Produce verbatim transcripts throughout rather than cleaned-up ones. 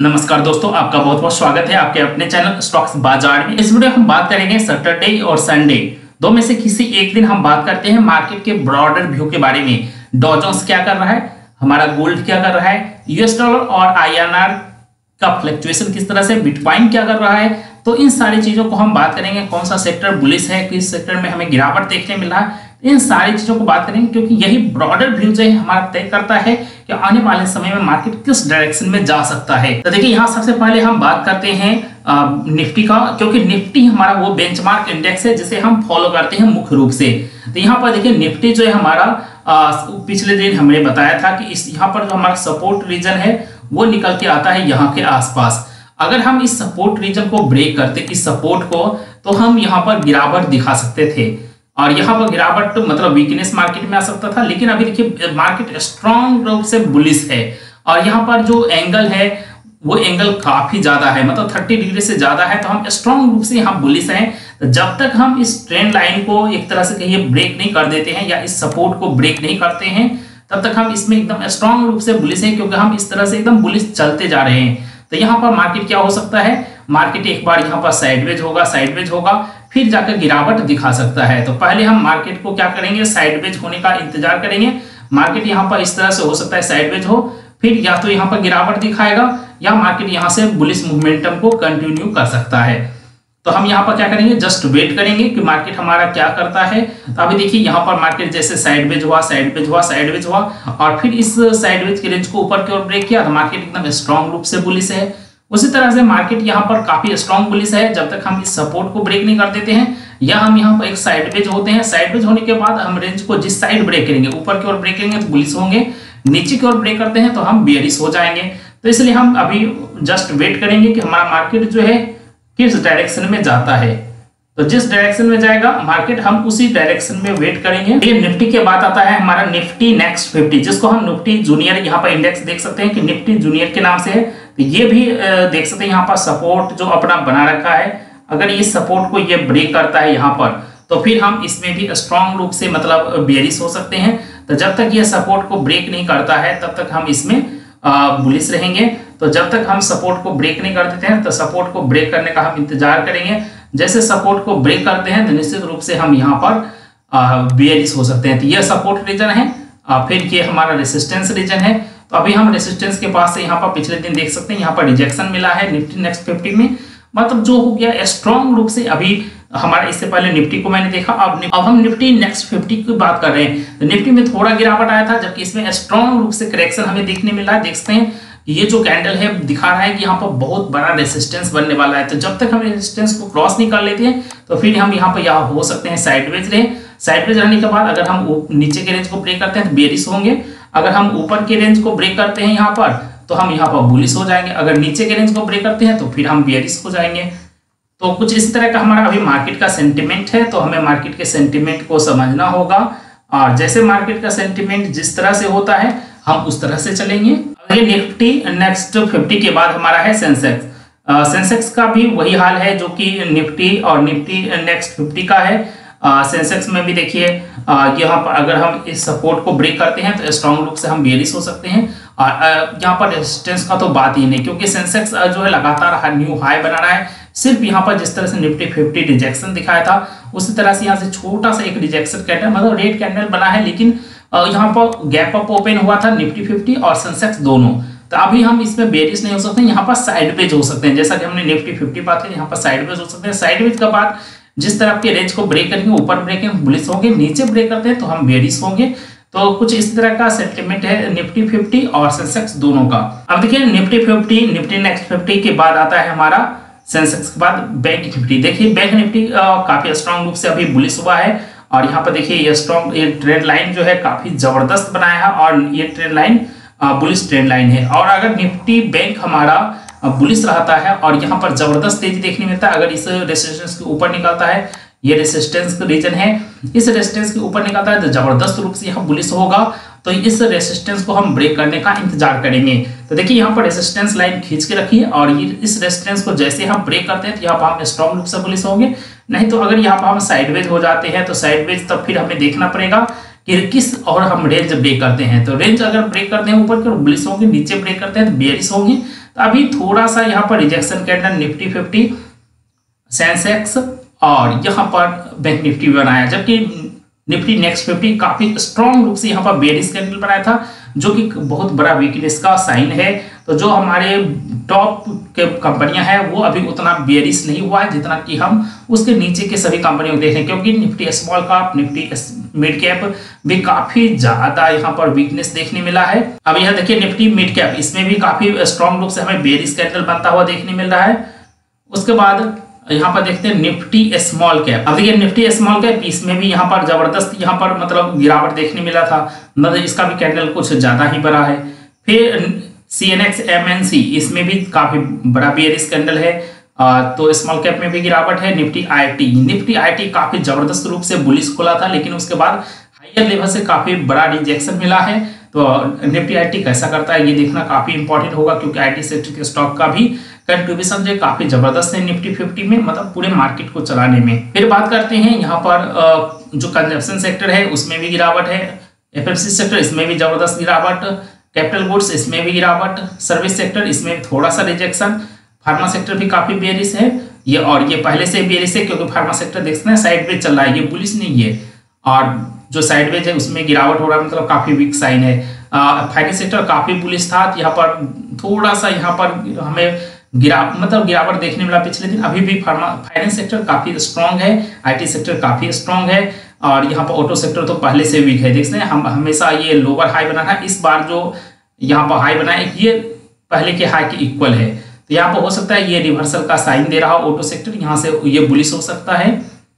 नमस्कार दोस्तों, आपका बहुत बहुत स्वागत है आपके अपने चैनल स्टॉक्स बाजार में। इस वीडियो में हम बात करेंगे सैटरडे और संडे दो में से किसी एक दिन हम बात करते हैं मार्केट के ब्रॉडर व्यू के बारे में। डॉ जोन्स क्या कर रहा है, हमारा गोल्ड क्या कर रहा है, यूएस डॉलर और आईएनआर का फ्लक्चुएशन किस तरह से, बिटकॉइन क्या कर रहा है। तो इन सारी चीजों को हम बात करेंगे। कौन सा सेक्टर बुलिश है, किस सेक्टर में हमें गिरावट देखने मिल रहा है, इन सारी चीजों को बात करेंगे, क्योंकि यही ब्रॉडर व्यू जो है हमारा तय करता है कि आने वाले समय में मार्केट किस डायरेक्शन में जा सकता है। तो देखिए यहाँ सबसे पहले हम बात करते हैं निफ्टी का, क्योंकि निफ्टी हमारा वो बेंचमार्क इंडेक्स है जिसे हम फॉलो करते हैं मुख्य रूप से। तो यहाँ पर देखिए निफ्टी जो है हमारा आ, पिछले दिन हमने बताया था कि इस यहाँ पर जो हमारा सपोर्ट रीजन है वो निकल के आता है यहाँ के आसपास। अगर हम इस सपोर्ट रीजन को ब्रेक करते, इस सपोर्ट को, तो हम यहाँ पर गिरावट दिखा सकते थे और यहाँ पर गिरावट मतलब वीकनेस मार्केट में आ सकता था। लेकिन अभी देखिए मार्केट स्ट्रॉन्ग रूप से बुलिश है और यहाँ पर जो एंगल है वो एंगल काफी ज्यादा है, मतलब तीस डिग्री से ज्यादा है। तो हम स्ट्रॉन्ग रूप से यहाँ बुलिश हैं। तो जब तक हम इस ट्रेंड लाइन को एक तरह से कहिए ब्रेक नहीं कर देते हैं या इस सपोर्ट को ब्रेक नहीं करते हैं, तब तक हम इसमें एकदम स्ट्रॉन्ग रूप से बुलिश हैं, क्योंकि हम इस तरह से एकदम बुलिश चलते जा रहे हैं। तो यहाँ पर मार्केट क्या हो सकता है, मार्केट एक बार यहाँ पर साइडवेज होगा, साइडवेज होगा फिर जाकर गिरावट दिखा सकता है। तो पहले हम मार्केट को क्या करेंगे, साइडवेज होने का इंतजार करेंगे। मार्केट यहाँ पर इस तरह से हो सकता है साइडवेज हो, फिर या तो यहाँ पर गिरावट दिखाएगा या मार्केट यहाँ से बुलिश मोमेंटम को कंटिन्यू कर सकता है। तो हम यहाँ पर क्या करेंगे, जस्ट वेट करेंगे कि मार्केट हमारा क्या करता है। तो अभी देखिए यहाँ पर मार्केट जैसे साइडवेज हुआ, साइडवेज हुआ, साइडवेज हुआ और फिर इस साइडवेज के रेंज को ऊपर की ओर ब्रेक किया, तो मार्केट एकदम स्ट्रॉन्ग रूप से बुलिश है। उसी तरह से मार्केट यहाँ पर काफी स्ट्रॉन्ग बुलिश है जब तक हम इस सपोर्ट को ब्रेक नहीं कर देते हैं या हम यहाँ पर एक साइडवेज होते हैं। साइडवेज होने के बाद हम रेंज को जिस साइड ब्रेक करेंगे, ऊपर की ओर ब्रेक करेंगे तो बुलिश होंगे, नीचे की ओर ब्रेक करते हैं तो हम बेयरिश हो जाएंगे। तो इसलिए हम अभी जस्ट वेट करेंगे कि हमारा मार्केट जो है किस डायरेक्शन में जाता है। तो जिस डायरेक्शन में जाएगा मार्केट हम उसी डायरेक्शन में वेट करेंगे। ये निफ्टी के बाद आता है हमारा निफ्टी नेक्स्ट फिफ्टी, जिसको हम निफ्टी जूनियर यहाँ पर इंडेक्स देख सकते हैं कि निफ्टी जूनियर के नाम से है। तो ये भी देख सकते हैं यहाँ पर सपोर्ट जो अपना बना रखा है, अगर इस सपोर्ट को ये ब्रेक करता है यहाँ पर तो फिर हम इसमें भी स्ट्रॉन्ग रूप से मतलब बेयरिश हो सकते हैं। तो जब तक ये सपोर्ट को ब्रेक नहीं करता है तब तक हम इसमें बुलिश रहेंगे। तो जब तक हम सपोर्ट को ब्रेक नहीं कर देते हैं तो सपोर्ट को ब्रेक करने का हम इंतजार करेंगे। जैसे सपोर्ट को ब्रेक करते हैं तो निश्चित रूप से हम यहाँ पर बेयरिश हो सकते हैं। तो ये सपोर्ट रीजन है, फिर ये हमारा रेसिस्टेंस रीजन है। तो अभी हम रेसिस्टेंस के पास से यहाँ पर पिछले दिन देख सकते हैं यहाँ पर रिजेक्शन मिला है निफ्टी नेक्स्ट फिफ्टी में, मतलब जो हो गया स्ट्रॉन्ग रूप से। अभी हमारा इससे पहले निफ्टी को मैंने देखा, अब अब हम निफ्टी नेक्स्ट फिफ्टी की बात कर रहे हैं। तो निफ्टी में थोड़ा गिरावट आया था, जबकि इसमें स्ट्रॉन्ग रूप से करेक्शन हमें देखने मिला है। देख सकते हैं ये जो कैंडल है दिखा रहा है कि यहाँ पर बहुत बड़ा रेसिस्टेंस बनने वाला है। तो जब तक हम रेसिस्टेंस को क्रॉस नहीं कर लेते हैं तो फिर हम यहाँ पर यहाँ हो सकते हैं साइडवेज रहे। साइडवेज रहने के बाद अगर हम नीचे के रेंज को ब्रेक करते हैं तो बेयरिश होंगे, अगर हम ऊपर के रेंज को ब्रेक करते हैं यहाँ पर तो हम यहाँ पर बुलिश हो जाएंगे, अगर नीचे के रेंज को ब्रेक करते हैं तो फिर हम बेयरिश हो जाएंगे। तो कुछ इस तरह का हमारा अभी मार्केट का सेंटिमेंट है। तो हमें मार्केट के सेंटिमेंट को समझना होगा और जैसे मार्केट का सेंटिमेंट जिस तरह से होता है हम उस तरह से चलेंगे। ये निफ्टी नेक्स्ट फिफ्टी के बाद हमारा है सेंसेक्स। सेंसेक्स का भी वही हाल है जो कि निफ्टी और निफ्टी नेक्स्ट फिफ्टी का है। सेंसेक्स में भी देखिए यहाँ पर अगर हम इस सपोर्ट को ब्रेक करते हैं तो स्ट्रॉन्ग रूप से हम बेयरिश हो सकते हैं और यहाँ पर रेजिस्टेंस का तो बात ही नहीं, क्योंकि सेंसेक्स जो है लगातार न्यू हाई बना रहा है। सिर्फ यहाँ पर जिस तरह से निफ्टी फिफ्टी रिजेक्शन दिखाया था उसी तरह से यहाँ से छोटा सा एक रिजेक्शन कैंडल मतलब रेड कैंडल बना है, लेकिन यहाँ पर गैप अप ओपन हुआ था निफ्टी फिफ्टी और सेंसेक्स दोनों। तो अभी हम इसमें बेयरिश नहीं हो सकते, यहाँ पर साइडवेज हो सकते हैं। जैसा कि हमने निफ्टी फिफ्टी बात की, यहाँ पर साइडवेज हो सकते हैं। साइडवेज का बाद जिस तरह के रेंज को ब्रेक करेंगे, ऊपर ब्रेक करेंगे बुलिश होंगे, नीचे ब्रेक करते हैं तो हम बेयरिश होंगे। तो कुछ इस तरह का सेंटिमेंट है निफ्टी फिफ्टी और सेंसेक्स दोनों का। अब देखिए Nifty fifty Nifty next fifty के बाद आता है हमारा सेंसेक्स के बाद बैंक निफ्टी। देखिए बैंक निफ्टी काफी स्ट्रॉन्ग रूप से अभी बुलिश हुआ है और यहाँ पर देखिए ये स्ट्रॉन्ग ये ट्रेंड लाइन जो है काफी जबरदस्त बनाया है और ये trend line bullish trend line है। और अगर निफ्टी बैंक हमारा बुलिश रहता है और यहाँ पर जबरदस्त तेजी देखने मिलता है, अगर इस रेसिस्टेंस के ऊपर निकलता है, ये रेसिस्टेंस का रीजन है, इस रेसिस्टेंस के ऊपर निकलता है तो जबरदस्त रूप से यहाँ बुलिश होगा। तो इस रेसिस्टेंस को हम ब्रेक करने का इंतजार करेंगे। तो देखिए यहाँ पर रेसिस्टेंस लाइन खींच के रखिए और ये इस रेसिस्टेंस को जैसे हम ब्रेक करते हैं तो यहाँ पर हम स्ट्रॉन्ग रूप से बुलिश होंगे। नहीं तो अगर यहाँ पर हम साइडवेज हो जाते हैं तो साइडवेज तब फिर हमें देखना पड़ेगा कि किस और हम रेंज ब्रेक करते हैं। तो रेंज अगर ब्रेक करते हैं ऊपर की ओर बुलिश होंगे, नीचे ब्रेक करते हैं तो बेयरिश होंगे। तो अभी थोड़ा सा यहाँ पर rejection candle Nifty fifty, Sensex और यहाँ पर बैंक निफ्टी बनाया, जबकि निफ्टी नेक्स्ट फिफ्टी काफी स्ट्रॉन्ग रूप से यहाँ पर बेरिश कैंडल बनाया था, जो कि बहुत बड़ा वीकनेस का साइन है। तो जो हमारे टॉप के कंपनियां हैं वो अभी उतना बेरिश नहीं हुआ है जितना कि हम उसके नीचे के सभी कंपनियों को देख रहे हैं, क्योंकि Nifty small cap, Nifty mid cap भी काफी ज्यादा यहाँ पर वीकनेस देखने मिला है। अब यह देखिए निफ्टी मिड कैप, इसमें भी काफी स्ट्रॉन्ग रूप से हमें बेरिश कैंडल बनता हुआ देखने मिल रहा है। उसके बाद यहाँ पर देखते हैं निफ्टी स्मॉल कैप। अब देखिए निफ्टी स्मॉल कैप, इसमें भी यहाँ पर जबरदस्त यहाँ पर मतलब गिरावट देखने मिला था, मतलब इसका भी कैंडल कुछ ज्यादा ही बड़ा है। फिर C N X M N C, इसमें भी काफी बड़ा बेरिश कैंडल है, आ, तो स्मॉल कैप में भी गिरावट है। Nifty I T, Nifty I T काफी जबरदस्त रूप से बुलिश खुला था, लेकिन उसके बाद हायर लेवल से काफी बड़ा रिजेक्शन मिला है। तो निफ्टी आई टी कैसा करता है ये देखना काफी इंपॉर्टेंट होगा, क्योंकि आई टी सेक्टर के स्टॉक का भी कंट्रीब्यूशन जो काफी जबरदस्त है निफ्टी फिफ्टी में, मतलब पूरे मार्केट को चलाने में। फिर बात करते हैं यहाँ पर जो कंजप्शन सेक्टर है उसमें भी गिरावट है, एफ एम सी सेक्टर इसमें भी जबरदस्त गिरावट, कैपिटल गुड्स इसमें भी गिरावट, सर्विस सेक्टर इसमें थोड़ा सा रिजेक्शन, फार्मा सेक्टर भी काफी बेरिश है ये, और ये पहले से बेरिश है क्योंकि फार्मा सेक्टर देखते हैं साइडवेज चल रहा है, ये बुलिश नहीं है, और जो साइडवेज है उसमें गिरावट हो रहा है, मतलब काफी वीक साइन है। फाइनेंस सेक्टर काफी बुलिश था, यहाँ पर थोड़ा सा यहाँ पर हमें गिरा मतलब गिरावट देखने मिला पिछले दिन। अभी भी फार्मा फाइनेंस सेक्टर काफी स्ट्रांग है, आईटी सेक्टर काफी स्ट्रांग है, और यहाँ पर ऑटो सेक्टर तो पहले से वीक है। देखते हैं हम हमेशा ये लोअर हाई बना है, इस बार जो यहाँ पर हाई बना है ये पहले के हाई के इक्वल है, तो यहाँ पर हो सकता है ये रिवर्सल का साइन दे रहा ऑटो सेक्टर, यहाँ से ये बुलिश हो सकता है।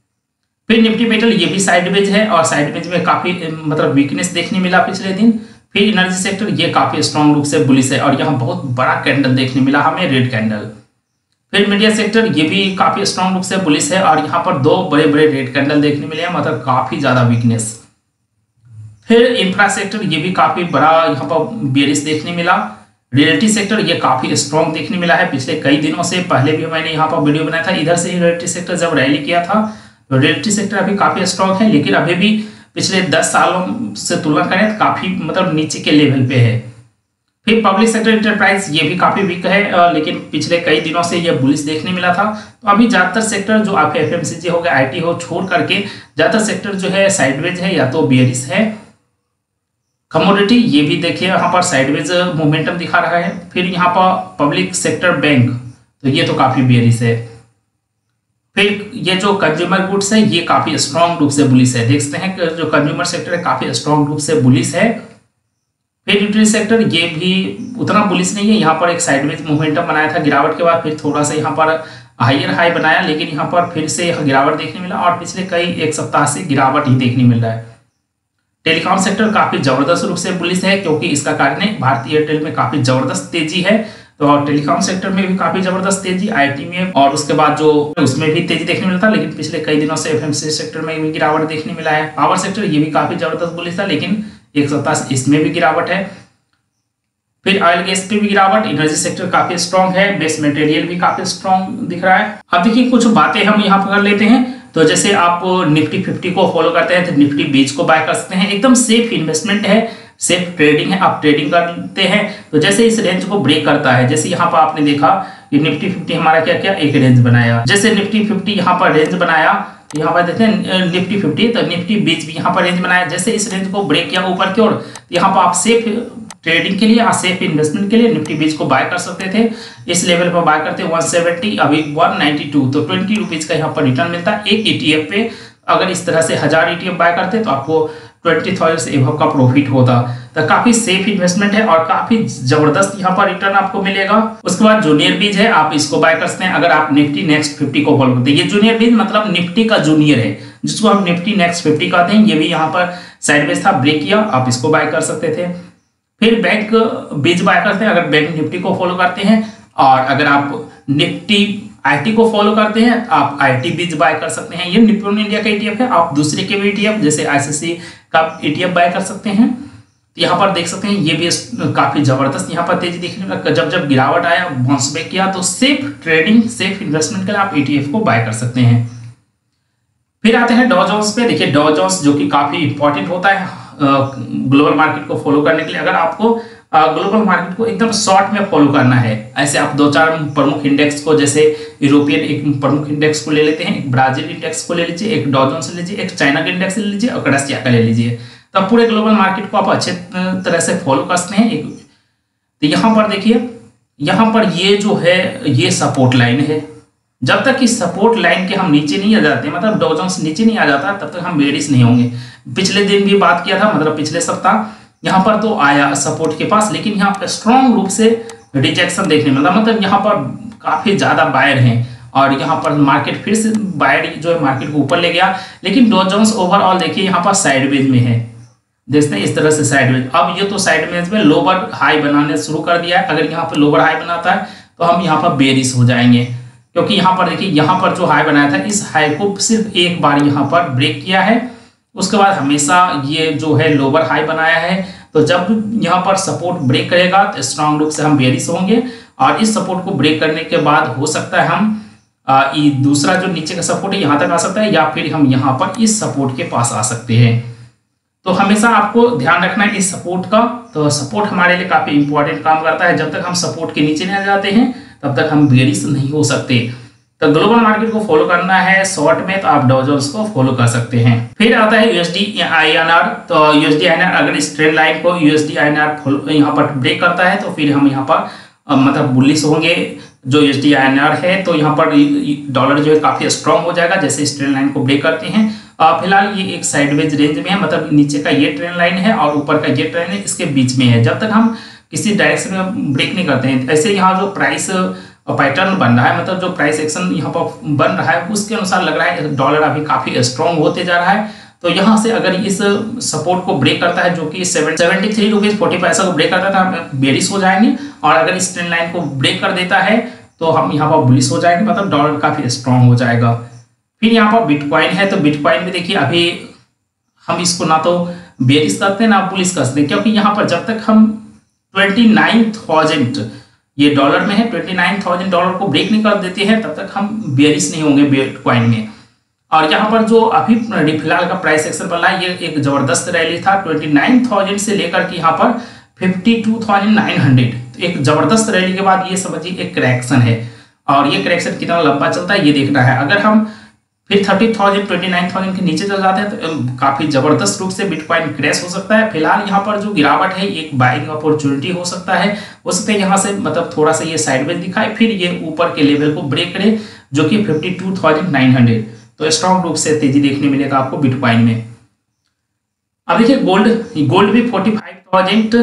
फिर निफ्टी मेटल ये भी साइडवेज है, और साइडवेज में काफी मतलब वीकनेस देखने मिला पिछले दिन। फिर एनर्जी सेक्टर ये काफी स्ट्रांग रूप से बुलिश है, और यहाँ बहुत बड़ा कैंडल देखने मिला हमें, रेड कैंडल। फिर मीडिया सेक्टर ये भी काफी स्ट्रांग रूप से बुलिश है, और यहाँ पर दो बड़े बड़े रेड कैंडल देखने मिले हैं, मतलब काफी ज्यादा वीकनेस। फिर इंफ्रा सेक्टर ये भी काफी बड़ा यहाँ पर बेरिश देखने मिला। रियल्टी सेक्टर ये काफी स्ट्रांग देखने मिला है पिछले कई दिनों से, पहले भी मैंने यहाँ पर वीडियो बनाया था, इधर से ही रियल्टी सेक्टर जब रैली किया था, तो रियल्टी सेक्टर अभी काफी स्ट्रांग है, लेकिन अभी भी पिछले दस सालों से तुलना करें तो काफी मतलब नीचे के लेवल पे है। फिर पब्लिक सेक्टर इंटरप्राइज ये भी काफी वीक है, लेकिन पिछले कई दिनों से ये बुलिश देखने मिला था। तो अभी ज्यादातर सेक्टर जो आप एफ एम सी जी हो गया, आई टी हो, छोड़ करके ज्यादातर सेक्टर जो है साइडवेज है या तो बेरिश है। कमोडिटी ये भी देखिए यहाँ पर साइडवेज मोमेंटम दिखा रहा है। फिर यहाँ पर पब्लिक सेक्टर बैंक, तो ये तो काफी बेरिश है। फिर ये जो कंज्यूमर गुड्स है ये काफी स्ट्रॉन्ग रूप से बुलिश है, देखते हैं कि जो कंज्यूमर सेक्टर है काफी स्ट्रॉन्ग रूप से बुलिश है। फिर यूटिलिटी सेक्टर ये भी उतना बुलिश नहीं है, यहाँ पर एक साइडवेज मोमेंटम बनाया था गिरावट के बाद, फिर थोड़ा सा यहाँ पर हायर हाई बनाया, लेकिन यहाँ पर फिर से गिरावट देखने मिला, और पिछले कई एक सप्ताह से गिरावट ही देखने मिल रहा है। टेलीकॉम सेक्टर काफी जबरदस्त रूप से बुलिश है, क्योंकि इसका कारण है भारतीय एयरटेल में काफी जबरदस्त तेजी है, तो टेलीकॉम सेक्टर में भी काफी जबरदस्त तेजी, आईटी में, और उसके बाद जो उसमें भी तेजी देखने मिलता, लेकिन पिछले कई दिनों से एफएमसी सेक्टर में भी गिरावट देखने मिला है। पावर सेक्टर ये भी काफी जबरदस्त बुलिश था, लेकिन एक सप्ताह इसमें भी गिरावट है। फिर ऑयल गैस पे भी गिरावट, एनर्जी सेक्टर काफी स्ट्रॉन्ग है, बेस मटेरियल भी काफी स्ट्रॉन्ग दिख रहा है। अब देखिए कुछ बातें हम यहाँ पर कर लेते हैं। तो जैसे आप निफ्टी फिफ्टी को फॉलो करते हैं तो निफ्टी बीच को बाय कर सकते हैं, एकदम सेफ इन्वेस्टमेंट है, सेफ ट्रेडिंग है, आप ट्रेडिंग करते हैं तो जैसे इस रेंज को ब्रेक करता है, जैसे यहाँ पर आपने देखा कि निफ्टी फिफ्टी हमारा क्या क्या एक रेंज बनाया, जैसे निफ्टी फिफ्टी यहाँ पर रेंज बनाया, यहाँ पर देखते हैं निफ्टी फिफ्टी, तो निफ्टी बीच भी यहाँ पर रेंज बनाया, जैसे इस रेंज को ब्रेक किया ऊपर की ओर, यहाँ पर आप सेफ ट्रेडिंग के लिए या सेफ इन्वेस्टमेंट के लिए निफ्टी बीच को बाय कर सकते थे। इस लेवल पर बाय करते वन सेवेंटी, अभी वन नाइंटी टू, तो ट्वेंटी रुपीज का यहाँ पर रिटर्न मिलता है एक ईटीएफ पे। अगर इस तरह से हजार ईटीएफ बाय करते तो आपको ट्वेंटी थाउजेंड से एबव का प्रॉफिट होता, तो काफी सेफ इन्वेस्टमेंट है और काफी जबरदस्त यहाँ पर रिटर्न आपको मिलेगा। उसके बाद जूनियर बीज है, आप इसको बाय कर सकते हैं अगर आप निफ्टी नेक्स्ट फिफ्टी को फॉलो करते हैं। ये जूनियर बीज मतलब निफ्टी का जूनियर है, जिसको हम निफ्टी नेक्स्ट फिफ्टी कहते हैं। ये भी यहाँ पर साइडवेज था, ब्रेक किया, आप इसको बाय कर सकते थे। फिर बैंक बीज बाय करते हैं अगर बैंक निफ्टी को फॉलो करते हैं, और अगर आप निफ्टी आईटी को फॉलो करते हैं आप आईटी बीज बाय कर सकते हैं। ये निप्पॉन इंडिया का ईटीएफ है, आप दूसरे के भी ईटीएफ जैसे आईसीसी का ईटीएफ बाय कर सकते हैं। यहाँ पर देख सकते हैं ये भी काफी जबरदस्त यहाँ पर तेजी दिखने लगा, जब जब गिरावट आया बाउंस बैक किया, तो सेफ ट्रेडिंग सेफ इन्वेस्टमेंट के लिए आप ईटीएफ को बाय कर सकते हैं। फिर आते हैं डॉ जोन्स पे। देखिए डॉ जोन्स जो कि काफी इंपॉर्टेंट होता है ग्लोबल मार्केट को फॉलो करने के लिए। अगर आपको ग्लोबल मार्केट को एकदम शॉर्ट में फॉलो करना है। ऐसे आप दो चार प्रमुख इंडेक्स को, जैसे यूरोपियन एक प्रमुख इंडेक्स को ले लेते हैं, एक ब्राजील इंडेक्स को ले लीजिए, एक डॉ जोन्स ले लीजिए, एक चाइना का इंडेक्स ले लीजिए और क्रस्टिया का ले लीजिए, तो आप पूरे ग्लोबल मार्केट को आप अच्छे तरह से फॉलो कर सकते हैं। एक तो यहाँ पर देखिए, यहाँ पर ये जो है ये सपोर्ट लाइन है। जब तक इस सपोर्ट लाइन के हम नीचे नहीं आ जाते, मतलब डॉ जोन्स नीचे नहीं आ जाता, तब तक हम बेरिश नहीं होंगे। पिछले दिन भी बात किया था, मतलब पिछले सप्ताह यहाँ पर तो आया सपोर्ट के पास, लेकिन यहाँ पर स्ट्रॉन्ग रूप से रिजेक्शन देखने मिला, मतलब यहाँ पर काफी ज्यादा बायर हैं और यहाँ पर मार्केट फिर से बायर जो है मार्केट को ऊपर ले गया। लेकिन डॉ जोन्स ओवरऑल देखिए यहाँ पर साइडवेज में है, देखते हैं इस तरह से साइडवेज। अब ये तो साइडवेज में लोअर हाई बनाने शुरू कर दिया है। अगर यहाँ पर लोअर हाई बनाता है तो हम यहाँ पर बेरिश हो जाएंगे, क्योंकि यहाँ पर देखिए यहाँ पर जो हाई बनाया था, इस हाई को सिर्फ एक बार यहाँ पर ब्रेक किया है, उसके बाद हमेशा ये जो है लोअर हाई बनाया है। तो जब यहाँ पर सपोर्ट ब्रेक करेगा तो स्ट्रांग रूप से हम बेरिश होंगे, और इस सपोर्ट को ब्रेक करने के बाद हो सकता है हम आ, दूसरा जो नीचे का सपोर्ट है यहाँ तक आ सकता है, या फिर हम यहाँ पर इस सपोर्ट के पास आ सकते हैं। तो हमेशा आपको ध्यान रखना है इस सपोर्ट का। तो सपोर्ट हमारे लिए काफी इंपॉर्टेंट काम करता है। जब तक हम सपोर्ट के नीचे नहीं आ जाते हैं तब तक हम बेरिश नहीं हो सकते। तो ग्लोबल मार्केट को फॉलो करना है शॉर्ट में, तो आप डॉ जोन्स को फॉलो कर सकते हैं। फिर आता है यूएसडी आई एन आर। तो यूएसडी आई एन आर अगर इस ट्रेंड लाइन को यूएसडी आई एन आर यहाँ पर ब्रेक करता है तो फिर हम यहाँ पर आ, मतलब बुलिश होंगे जो यूएसडी आई एन आर है। तो यहाँ पर डॉलर जो है काफी स्ट्रॉन्ग हो जाएगा जैसे इस ट्रेंड लाइन को ब्रेक करते हैं। फिलहाल ये एक साइडवेज रेंज में है, मतलब नीचे का ये ट्रेंड लाइन है और ऊपर का ये ट्रेंड है, इसके बीच में है। जब तक हम किसी डायरेक्शन में ब्रेक नहीं करते हैं, ऐसे यहाँ जो प्राइस पैटर्न बन रहा है, मतलब जो प्राइस एक्शन यहाँ पर बन रहा है, उसके अनुसार लग रहा है डॉलर अभी काफी स्ट्रॉन्ग होते जा रहा है। तो यहाँ से अगर इस सपोर्ट को ब्रेक करता है जो कि सेवेंटी थ्री रुपीज फोर्टी पैसा को ब्रेक करता है, तो हम बेरिश हो जाएंगे। और अगर इस ट्रेंड लाइन को ब्रेक कर देता है तो हम यहाँ पर बुलिश हो जाएंगे, मतलब डॉलर काफी स्ट्रॉन्ग हो जाएगा। फिर यहाँ पर बिटकॉइन है। तो बिटकॉइन में देखिए अभी हम इसको ना तो बेरिश करते हैं ना बुलिश करते हैं, क्योंकि यहाँ पर जब तक हम ट्वेंटी नाइन थाउजेंड ये डॉलर में है, ट्वेंटी नाइन थाउजेंड डॉलर को ब्रेक नहीं कर देते हैं तब तक हम बेरिश नहीं होंगे बिटकॉइन में। और यहाँ पर जो अभी फिलहाल का प्राइस एक्शन बन रहा है, ये एक जबरदस्त रैली था ट्वेंटी नाइन थाउजेंड से लेकर के यहाँ पर fifty two thousand nine hundred. तो एक जबरदस्त रैली के बाद ये समझिए एक करेक्शन है, और ये करेक्शन कितना लंबा चलता है ये देखना है। अगर हम फिर thirty thousand twenty nine thousand के नीचे चल जाते हैं तो काफी जबरदस्त रूप से बिटकॉइन क्रैश हो सकता है। फिलहाल यहाँ पर जो गिरावट है एक बाइंग अपॉर्चुनिटी हो सकता है, हो सकता है यहाँ से मतलब थोड़ा सा ये साइडवेज दिखाए, फिर ये ऊपर के लेवल को ब्रेक करे जो कि fifty two thousand nine hundred. तो स्ट्रॉन्ग रूप से तेजी देखने मिलेगा आपको बिटकॉइन में। अब देखिए गोल्ड, गोल्ड भी forty five thousand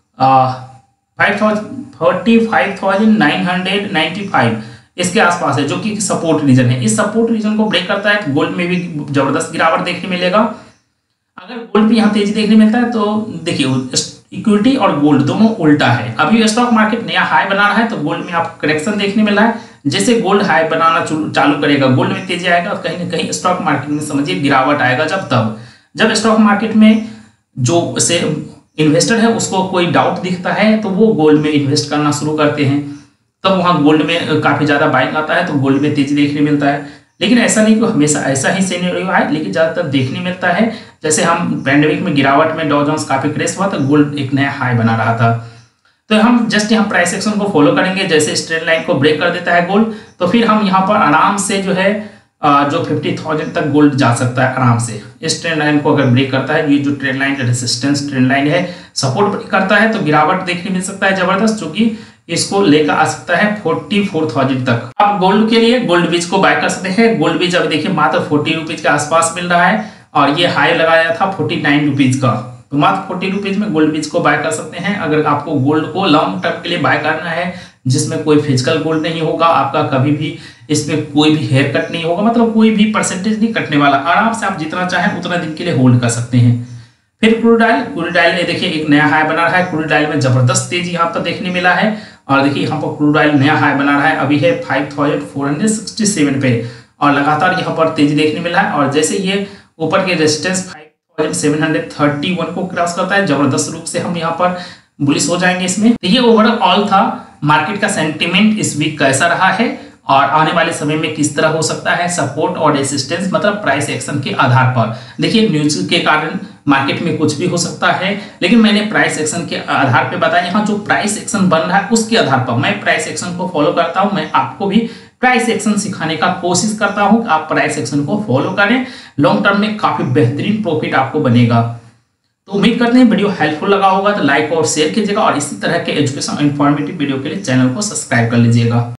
five thousand forty five thousand nine hundred ninety five इसके आसपास है, जो कि सपोर्ट रीजन है। इस सपोर्ट रीजन को ब्रेक करता है तो गोल्ड में भी जबरदस्त गिरावट देखने मिलेगा। अगर गोल्ड भी यहाँ तेजी देखने मिलता है तो देखिए इक्विटी और गोल्ड दोनों उल्टा है। अभी स्टॉक मार्केट नया हाई बना रहा है तो गोल्ड में आपको करेक्शन देखने मिल रहा है। जैसे गोल्ड हाई बनाना चालू करेगा, गोल्ड में तेजी आएगा, कहीं ना कहीं स्टॉक मार्केट में समझिए गिरावट आएगा। जब तब जब स्टॉक मार्केट में जो से इन्वेस्टर है उसको कोई डाउट दिखता है तो वो गोल्ड में इन्वेस्ट करना शुरू करते हैं, तब तो वहाँ गोल्ड में काफी ज्यादा बाइंग आता है तो गोल्ड में तेजी देखने मिलता है। लेकिन ऐसा नहीं कि हमेशा ऐसा ही सिनेरियो है, लेकिन ज्यादातर देखने मिलता है। जैसे हम पैंडेमिक में गिरावट में डॉ जोन्स काफी क्रैश हुआ तो गोल्ड एक नया हाई बना रहा था। तो हम जस्ट यहाँ प्राइस एक्शन को फॉलो करेंगे, जैसे स्ट्रेट लाइन को ब्रेक कर देता है गोल्ड तो फिर हम यहाँ पर आराम से जो है जो फिफ्टी थाउजेंड तक गोल्ड जा सकता है आराम से। इस ट्रेंड लाइन को अगर ब्रेक करता है, ये जो trend line resistance trend line है, सपोर्ट ब्रेक करता है तो गिरावट देखने मिल सकता है जबरदस्त, जो कि इसको लेकर आ सकता है फोर्टी फोर थाउजेंड तक। आप गोल्ड के लिए गोल्ड बीज को बाय कर सकते हैं। गोल्ड बीज अभी देखिए मात्र फोर्टी रुपीज के आसपास मिल रहा है और ये हाई लगाया था फोर्टी नाइन रुपीज का, तो मात्र फोर्टी रुपीज में गोल्ड बीज को बाय कर सकते हैं। अगर आपको गोल्ड को लॉन्ग टर्म के लिए बाय करना है जिसमें कोई फिजिकल गोल्ड नहीं होगा, आपका कभी भी इसमें कोई भी हेयर कट नहीं होगा, मतलब कोई भी परसेंटेज नहीं कटने वाला, आराम से आप जितना चाहें उतना दिन के लिए होल्ड कर सकते हैं। फिर क्रूड ऑयल, क्रूड ऑयल में देखिए एक नया हाई बना रहा है। क्रूड ऑयल में जबरदस्त तेजी यहाँ पर देखने मिला है और देखिए यहाँ पर क्रूड ऑयल नया हाई बना रहा है, अभी है five thousand four hundred sixty seven पे और लगातार यहाँ पर तेजी देखने मिला है। और जैसे ये ऊपर के resistance five thousand seven hundred thirty one को क्रॉस करता है, जबरदस्त रूप से हम यहाँ पर बुलिश हो जाएंगे इसमें। तो ये ओवरऑल था मार्केट का सेंटीमेंट इस वीक कैसा रहा है और आने वाले समय में किस तरह हो सकता है सपोर्ट और रेजिस्टेंस, मतलब प्राइस एक्शन के आधार पर। देखिए न्यूज के कारण मार्केट में कुछ भी हो सकता है, लेकिन मैंने प्राइस एक्शन के आधार पे बताया। यहाँ जो प्राइस एक्शन बन रहा है उसके आधार पर मैं प्राइस एक्शन को फॉलो करता हूँ। मैं आपको भी प्राइस एक्शन सिखाने का कोशिश करता हूँ कि आप प्राइस एक्शन को फॉलो करें, लॉन्ग टर्म में काफी बेहतरीन प्रॉफिट आपको बनेगा। तो उम्मीद करते हैं वीडियो हेल्पफुल लगा होगा, तो लाइक और शेयर कीजिएगा और इसी तरह के एजुकेशन इन्फॉर्मेटिव वीडियो के लिए चैनल को सब्सक्राइब कर लीजिएगा।